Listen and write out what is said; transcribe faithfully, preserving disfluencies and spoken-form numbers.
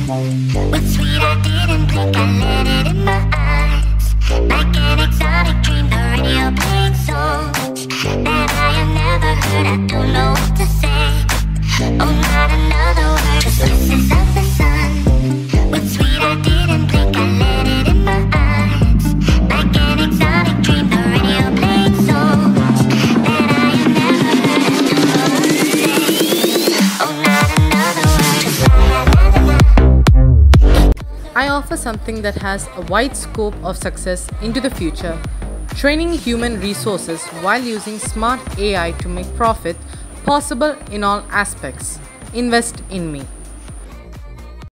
What's sweet, I didn't blink, I let it in my eyes. Like an exotic dream, the radio playing songs that I have never heard, I don't know what to say. Oh, not another word, just kisses of the sun. What's sweet, I didn't blink, I let it in my eyes. Like an exotic dream, the radio playing songs that I have never heard, I don't know what to say. Oh, not another word, just la la la la. I offer something that has a wide scope of success into the future, training human resources while using smart A I to make profit possible in all aspects. Invest in me.